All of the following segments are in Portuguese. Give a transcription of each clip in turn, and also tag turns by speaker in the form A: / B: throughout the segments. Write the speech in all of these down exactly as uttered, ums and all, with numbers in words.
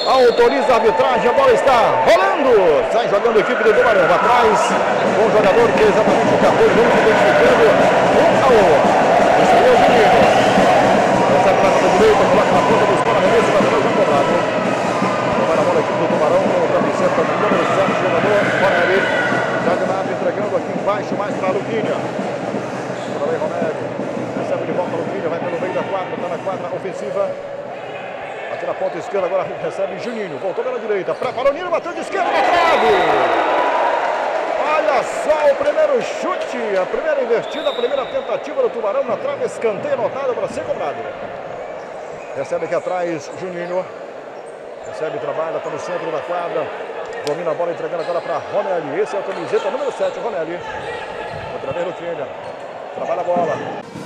A: Autoriza a arbitragem, a bola está rolando. Sai jogando a equipe do Tubarão. Atrás, um jogador que é exatamente o catorze, vamos identificando. Esse é o Juninho. Essa é a placa da direita, coloca na ponta dos bola, arremesso, vai fazer um cobrado. Vai na bola aqui do Tubarão, com o camiseta do número sete, jogador, Ronelli. Joga na área, entregando aqui embaixo, mais para a Luquinha. Por aí, Ronelli. Recebe de volta a Luquinha, vai pelo meio da quadra, está na quadra ofensiva. Aqui na ponta esquerda, agora recebe Juninho. Voltou pela direita, preparou o Nino, bateu de esquerda na trave. Olha só o primeiro chute, a primeira invertida, a primeira tentativa do Tubarão na trave, escanteio anotado para ser cobrado. Recebe aqui atrás Juninho. Recebe, trabalha, está no centro da quadra. Domina a bola, entregando agora para Ronelli. Esse é o camiseta número sete, Ronelli. Outra vez no Trilha. Trabalha a bola.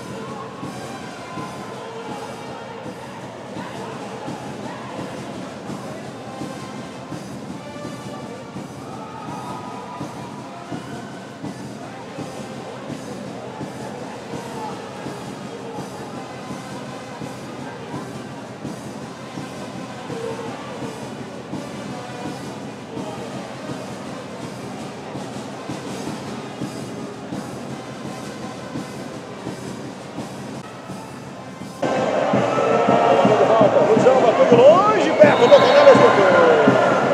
A: Luizão bateu de longe, perto do Ronelli, escanteio.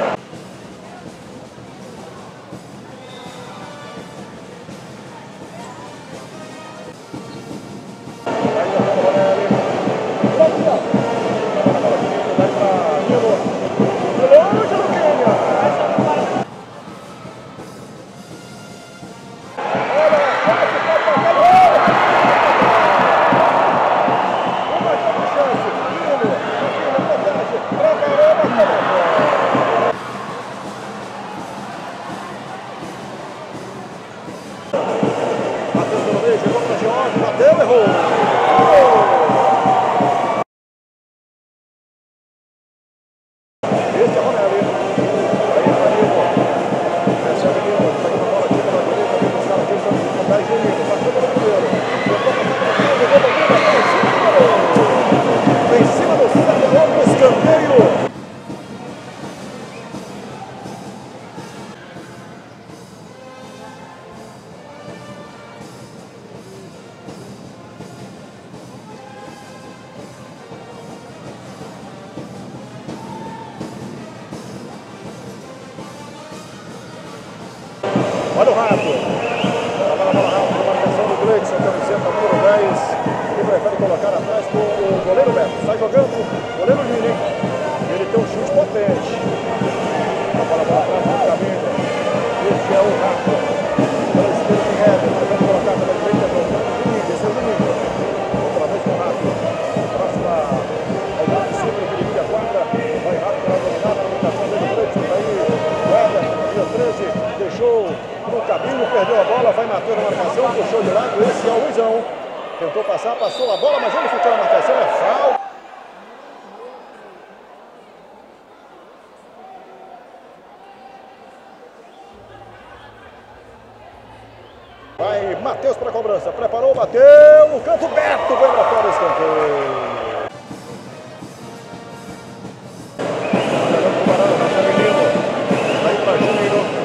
A: Chegou para George, bateu, errou. Esse é Ronelli. Aí está Nino. Recebe Nino. Pega uma bola aqui pela direita. Vem buscar aqui para o dez Juninho. Passou pelo primeiro. Tentou passar em cima do certo, outro escanteio. Olha o rato. Trabalha a bola rápida, marcação do Gleidson, camiseta número dez. Ele prefere colocar atrás com o goleiro Beto. Sai jogando o goleiro Lili. Ele tem um chute potente. Trabalha a bola atrás do caminho. Este é o rato. Pela esquerda de Heber. Prefere colocar pela direita do Juninho. Esse é o Juninho. Outra vez com o rato. Próxima ao lado de cima, ele divide a quadra. Vai rápido para dominar a limitação dele. Gleidson tá aí. O Heber, dia treze, deixou no caminho, perdeu a bola, vai matar a marcação, puxou de lado, esse é o Luizão. Tentou passar, passou a bola, mas ele ficou na marcação, é falta. Vai Matheus para a cobrança, preparou, bateu, no canto Beto, foi para fora o escanteio. Vai para Juninho.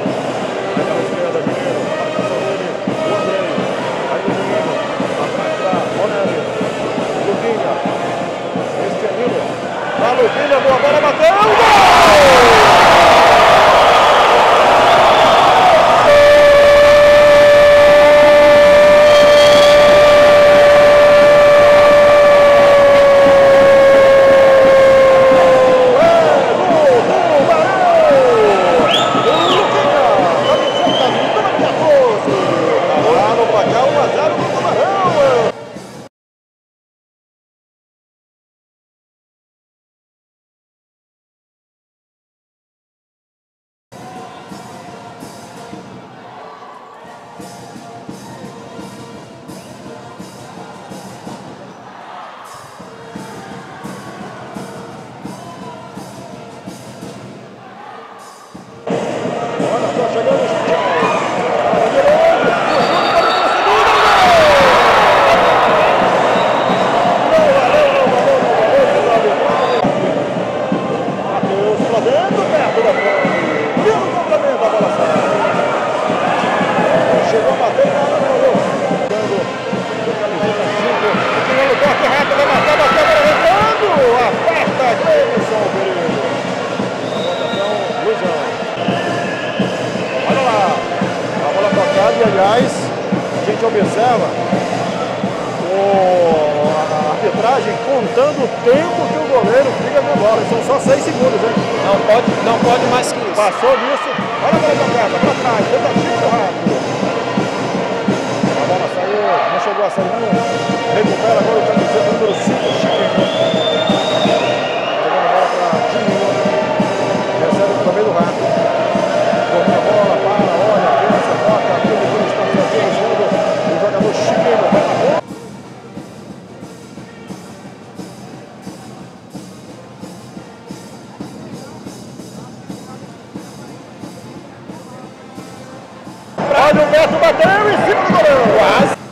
A: A Luquinha, boa bola, bateu, gol! Chegando o chegou a bater e nada, não deu. Do camiseta cinco, tirando o toque reto, vai matar, bateu, agora entrando, aperta, Gleison, querido. A votação, Luizão. Olha lá, a bola tocada e, aliás, a gente observa o, a arbitragem contando o tempo que o goleiro fica com a bola. São só seis segundos, hein?
B: Não pode, não pode mais que isso.
A: Passou disso. Olha a bola tocada, pra trás, tentativa rápido. A bola saiu, não chegou a sair não. Recupera agora o camiseta número cinco, Chiquinho. Jogando a bola pra Juninho. Recebe no meio do rato. Domina a bola, para, olha, pensa, toca, tudo que está fazendo o jogador Chiquinho. Vai na bola. Olha o Beto, bateu em cima do goleiro. Quase.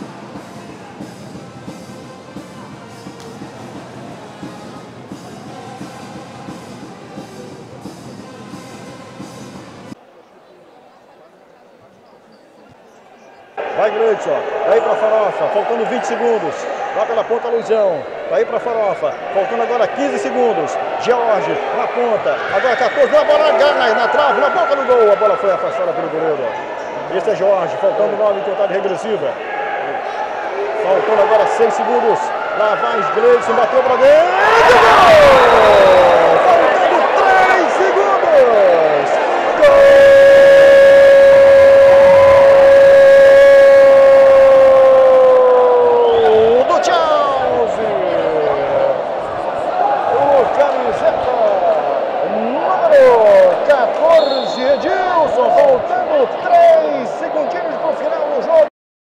A: Vai Gleison, daí para Farofa, faltando vinte segundos. Lá pela ponta Luizão, daí para Farofa, faltando agora quinze segundos. George na ponta, agora quatorze, na bola na, na trave, na boca do gol. A bola foi afastada pelo goleiro. Esse é Jorge, faltando nove em contagem regressiva. Faltando agora seis segundos. Lá vai Gleison, bateu para dentro. Gol! Faltando três segundos. Gol! Do Chelsea. O camiseta número quatorze, Edilson, faltando três segundinhos para o final do jogo.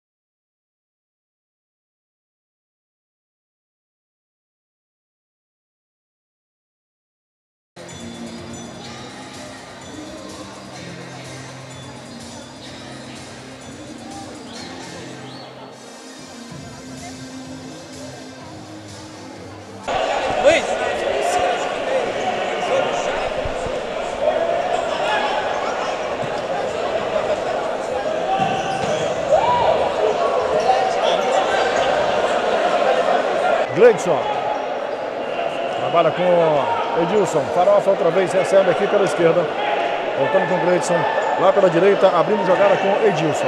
B: Luiz!
A: Gleison trabalha com Edilson. Farofa outra vez recebe aqui pela esquerda. Voltando com Gleison lá pela direita, abrindo jogada com Edilson.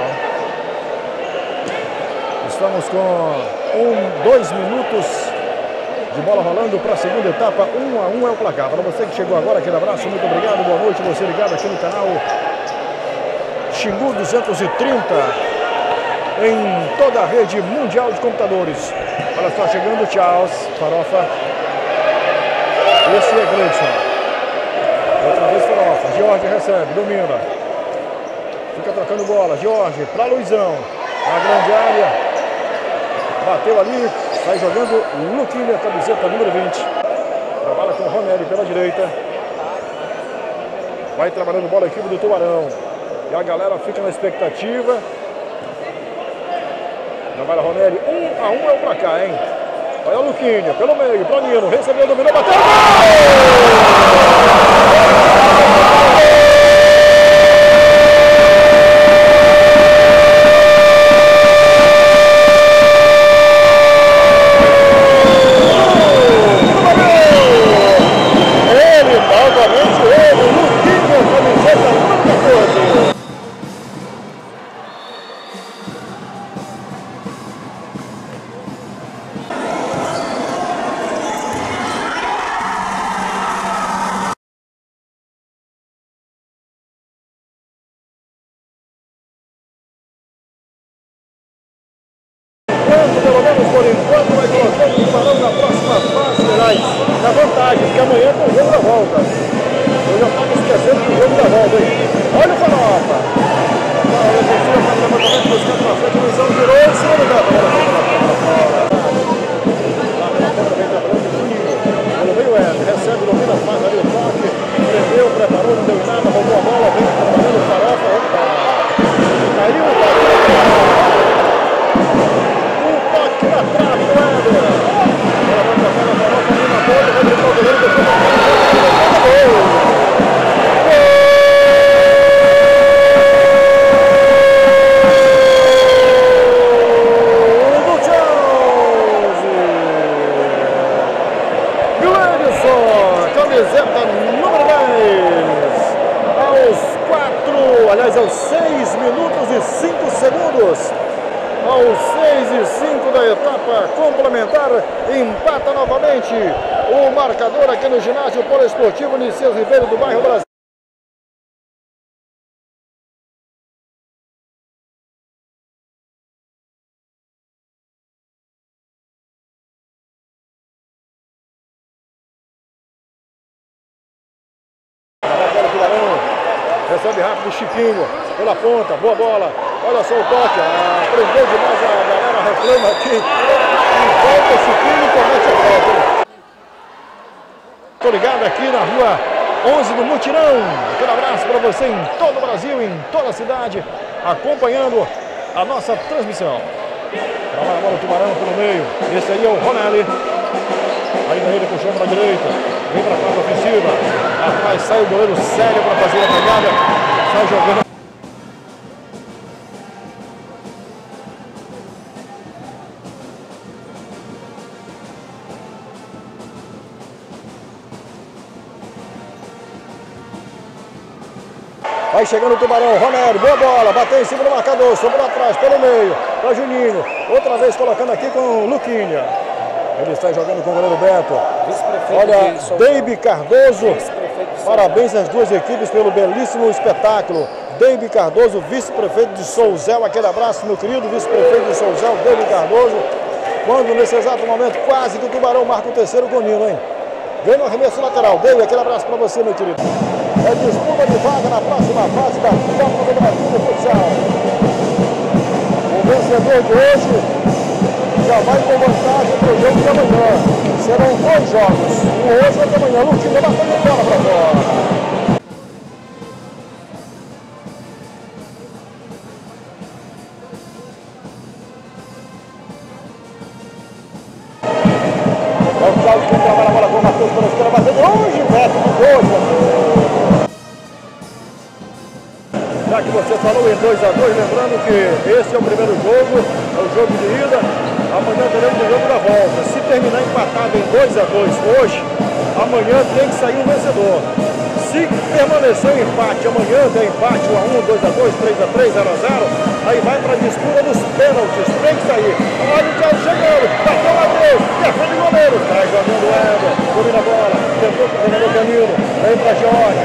A: Estamos com um, dois minutos de bola rolando para a segunda etapa. Um a um é o placar. Para você que chegou agora, aquele abraço, muito obrigado, boa noite. Você ligado aqui no canal Xingu duzentos e trinta em toda a rede mundial de computadores. Olha só, chegando o Charles, Farofa. Esse é Gleison. Outra vez Farofa. Jorge recebe, domina. Fica trocando bola. Jorge para Luizão. Na grande área. Bateu ali. Sai jogando Luquinha, camiseta número vinte. Trabalha com o Ronelli pela direita. Vai trabalhando bola a equipe do Tubarão. E a galera fica na expectativa. Trabalha Ronelli, um a um é o pra cá, hein? Olha o Luquinha, pelo meio, para Nino, recebeu, dominou, bateu, ele, novamente ele, Luquinha, camiseta número quatorze. Pelo menos por enquanto, vai colocando o Tubarão na próxima fase, aliás, na vantagem, porque amanhã tem o jogo da volta. Eu já estava esquecendo do jogo da volta, hein? Olha o Farofa. A defensiva faz o levantamento buscando na frente, Luizão virou em cima do gato. Lá pela ponta vem trabalhando o Juninho. Pelo meio é, recebe, domina, faz ali o toque, prendeu, preparou, não deu nada, roubou a bola, vem trabalhando o Farofa. Opa! Caiu o Farofa. Na trave do Éder. Ela vai tocar na Farofa ali na ponta, vai dritar o goleiro, deixou na frente, e cinco segundos. Aos seis e cinco da etapa complementar, empata novamente o marcador aqui no ginásio poliesportivo Niceu Ribeiro do bairro Brasil. Recebe rápido o Chiquinho, pela ponta, boa bola, olha só o toque, ah, prendeu demais a galera, reclama aqui, e volta o Chiquinho e comete a falta. Tô ligado aqui na rua onze do Mutirão, aquele abraço para você em todo o Brasil, em toda a cidade, acompanhando a nossa transmissão. Trabalha a bola o Tubarão pelo meio, esse aí é o Ronelli, ainda ele puxou para a direita, vem para a fase ofensiva. Atrás sai o goleiro Célio para fazer a pegada. Sai jogando. Vai chegando o Tubarão. Ronaldo, boa bola. Bateu em cima do marcador. Sobrou atrás, pelo meio. Para Juninho. Outra vez colocando aqui com o Luquinha. Ele está jogando com o goleiro Beto. Olha, Deibe Cardoso. Parabéns às duas equipes pelo belíssimo espetáculo. Deibe Cardoso, vice-prefeito de Souzel. Aquele abraço, meu querido vice-prefeito de Souzel, Deibe Cardoso. Quando nesse exato momento, quase que o Tubarão marca o terceiro com o Nino, hein? Ganha o arremesso lateral. Deibe, aquele abraço para você, meu querido. É disputa de vaga na próxima fase da Copa do Brasil de Futsal. O vencedor de hoje já vai com vantagem para o jogo de amanhã. Serão dois jogos, um hoje e outro amanhã. Luquinha batendo a bola para fora. É o Thiago que trabalha a bola com o Matheus pela esquerda, batendo longe, Beto de dois. Já que você falou em dois a dois, lembrando que esse é o primeiro jogo, é o jogo de ida. Amanhã teremos o jogo da volta. Se terminar empatado em dois a dois hoje, amanhã tem que sair um vencedor. Se permanecer o empate, amanhã tem empate um a um, dois a dois, três a três, zero a zero, aí vai para a disputa dos pênaltis. Tem que sair. Olha o Thiago chegando, bateu o Matheus, defende o goleiro. Sai jogando o Éder, domina a bola, tentou para o treinador Canino, vem para Jorge.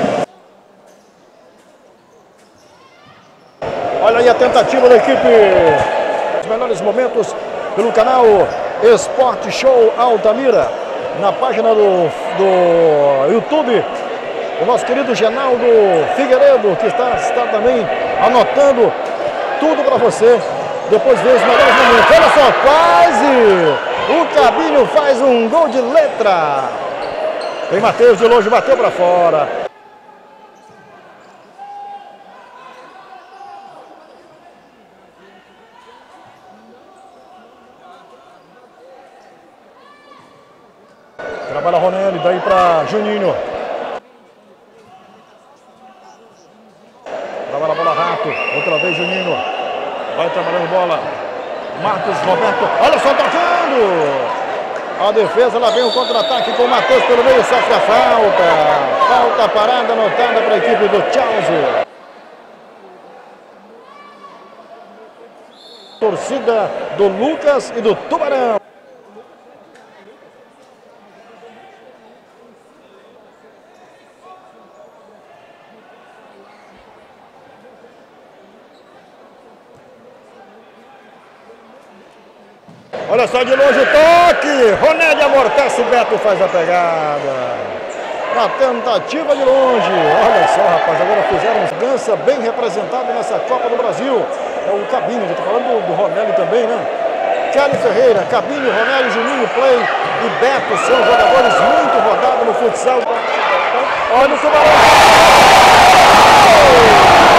A: Olha aí a tentativa da equipe. Os melhores momentos pelo canal Esporte Show Altamira, na página do, do YouTube, o nosso querido Genaldo Figueiredo, que está, está também anotando tudo para você. Depois vê os melhores momentos. Olha só, quase o Cabinho faz um gol de letra. Tem Matheus de longe, bateu para fora. Trabalha Ronelli, daí para Juninho. Trabalha a bola Rato, outra vez Juninho. Vai trabalhando bola. Marcos Roberto, olha só, tocando. A defesa, lá vem o contra-ataque com o Matheus pelo meio, sofre a falta. Falta parada anotada para a equipe do Chelsea. Torcida do Lucas e do Tubarão. Olha só de longe o toque. Ronelli amortece, Beto faz a pegada. Na tentativa de longe. Olha só, rapaz, agora fizeram uma dança bem representada nessa Copa do Brasil. É o Cabinho, já tô falando do, do Ronelli também, né? Kelly Ferreira, Cabinho, Ronelli, Juninho, Play e Beto são jogadores muito rodados no futsal. Olha o Tubarão.